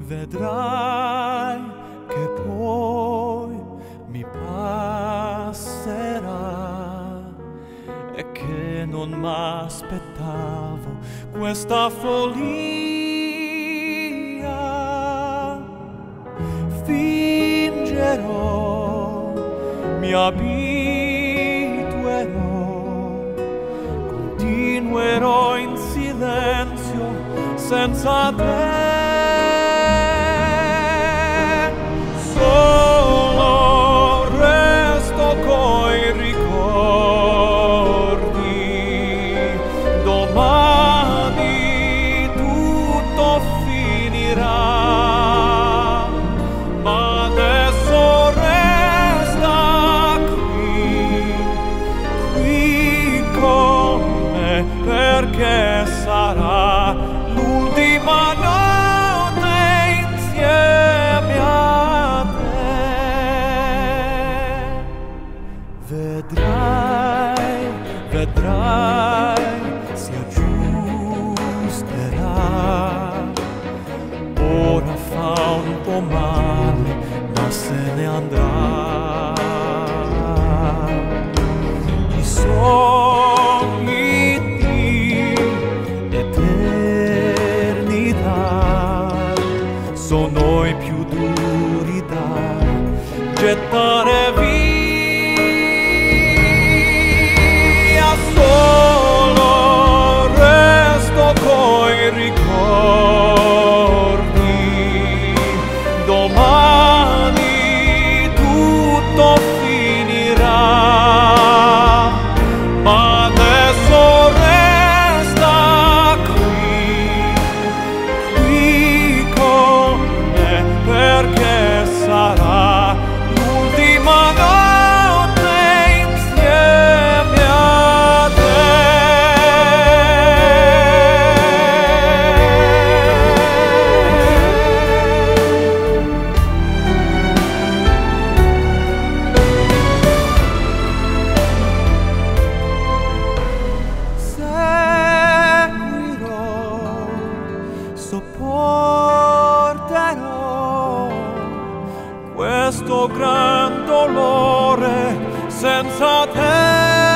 Vedrai che poi mi passerà e che non m'aspettavo questa follia. Fingerò, mi abituerò, continuerò in silenzio senza te. Solo resto coi ricordi, domani tutto finirà, ma adesso resta qui con me, perché sarà l'ultima notte insieme a te. Vedrai, vedrai, si aggiusterà. Ora fa un po' male, ma se ne andrà. I sogni di eternità sono i più duri da gettare via. Solo resto coi ricordi, domani tutto finirà, ma adesso resta qui con me, perché sarà l'ultima notte insieme a sopporterò questo gran dolore senza te.